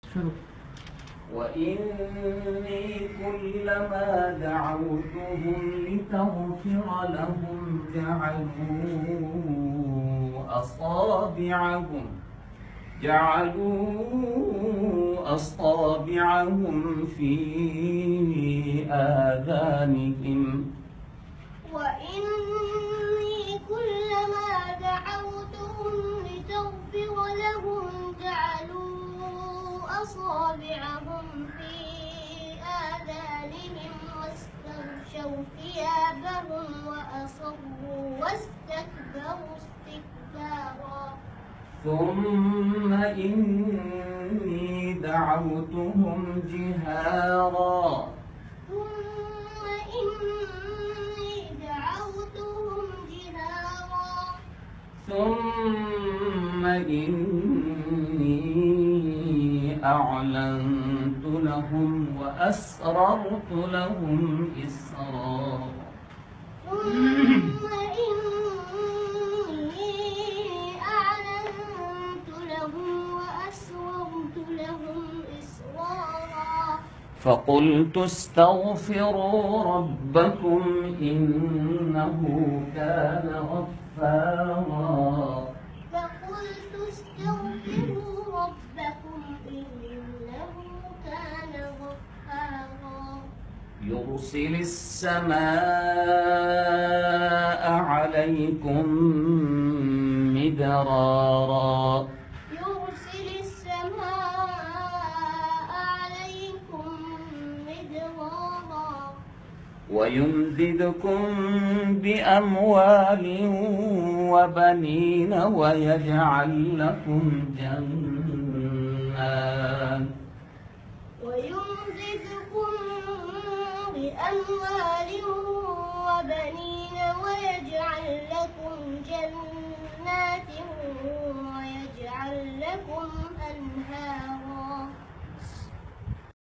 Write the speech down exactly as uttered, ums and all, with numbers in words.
وإني كلما دعوتهم لتغفر لهم جعلوا أصابعهم جعلوا أصابعهم في آذانهم وإني كلما دعوتهم لتغفر لهم جعلوا أصابعهم في آذانهم واستغشوا ثيابهم وأصروا واستكبروا استكبارا ثم إني دعوتهم جهارا ثم إني دعوتهم جهارا ثم إني أعلنت لهم وأسررت لهم إسرارا ثم إني أعلنت لهم وأسررت لهم إسرارا فقلت استغفروا ربكم إنه كان غفارا فقلت استغفروا ربكم إنه كان غفارا يرسل السماء عليكم مدرارا يرسل السماء عليكم مدرارا ويمددكم بأموال وبنين ويجعل لكم جنات ويمددكم بأموال وبنين ويجعل لكم جنات